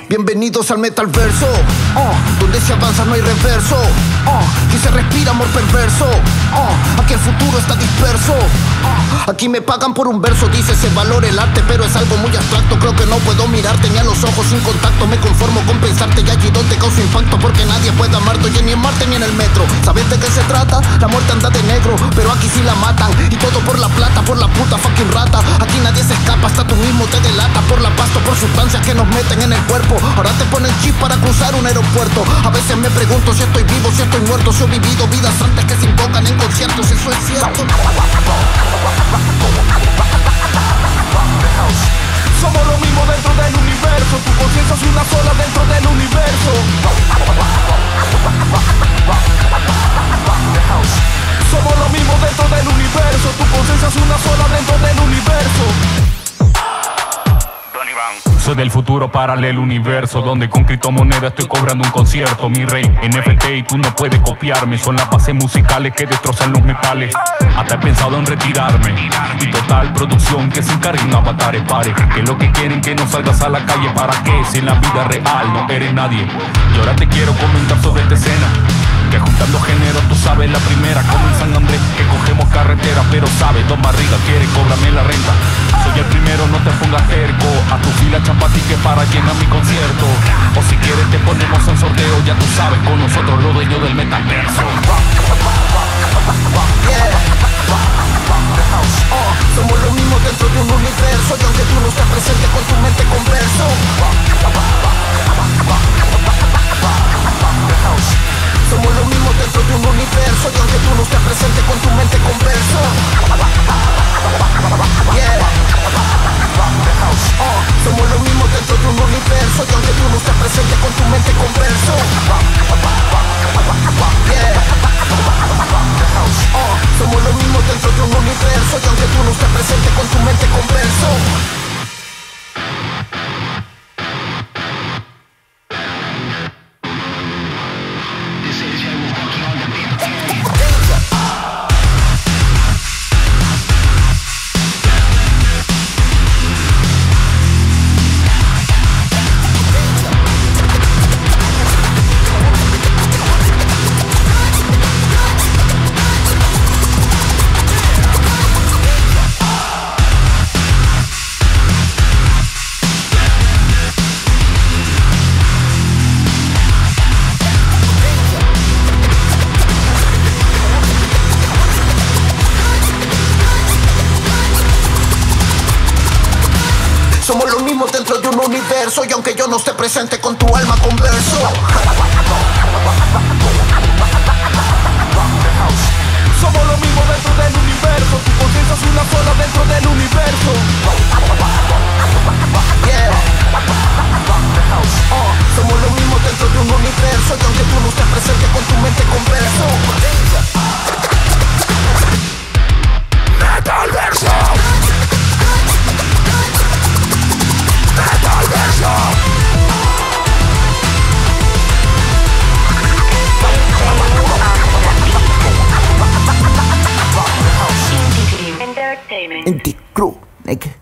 Bienvenidos al Metalverso, donde se avanza no hay reverso, aquí se respira amor perverso, aquí el futuro está disperso, aquí me pagan por un verso. Dice se valora el arte, pero es algo muy abstracto. Creo que no puedo mirarte ni a los ojos sin contacto. Me conformo con pensarte y allí donde causo impacto, porque nadie puede amarte, oye, ni en Marte ni en el metro. ¿Sabes de qué se trata? La muerte anda de negro, pero aquí sí la matan, y todo por la plata, por la puta fucking rata. Aquí nadie se escapa, hasta tú mismo te delata, por la pasta, por sustancias que nos meten en el cuerpo. Ahora te ponen chip para cruzar un aeropuerto. A veces me pregunto si estoy vivo, si estoy muerto, si he vivido vidas antes que se invocan en conciertos. Eso es cierto. Somos lo mismo dentro del universo. Tu conciencia es una sola dentro del universo. Somos lo mismo dentro del universo. Tu conciencia es una sola dentro del universo. Soy del futuro paralelo universo, donde con criptomoneda estoy cobrando un concierto. Mi rey, NFT y tú no puedes copiarme. Son las bases musicales que destrozan los metales. Hasta he pensado en retirarme. Y total producción que se encarguen avatares pare. Que lo que quieren que no salgas a la calle. ¿Para qué? Si en la vida real no eres nadie. Y ahora te quiero comentar sobre esta escena, que juntando géneros tú sabes la primera. Como en San Andrés que cogemos carretera, pero sabes, Don Barriga quiere cóbrame la renta. Soy el primero, no te pongas terco. A tu fila chapatique para llenar mi concierto. O si quieres te ponemos en sorteo. Ya tú sabes, con nosotros los dueños del metaverso. Somos lo mismo dentro de un universo, y aunque tú no estés presente con tu mente converso. Somos lo mismo dentro de un universo, y aunque tú no estés presente con tu mente converso. Somos lo mismo dentro de un universo, y aunque tú no estés presente con tu mente converso. Somos lo mismo dentro de un universo, y aunque tú no estés presente con tu mente converso. Somos lo mismo dentro de un universo, y aunque yo no esté presente con tu alma converso. Somos lo mismo dentro del universo. Tu conciencia es una sola dentro del universo. Somos lo mismo dentro de un universo, y aunque tú no estés presente con tu mente converso. Metalverso. Entertainment. Anti-Crew, nigga.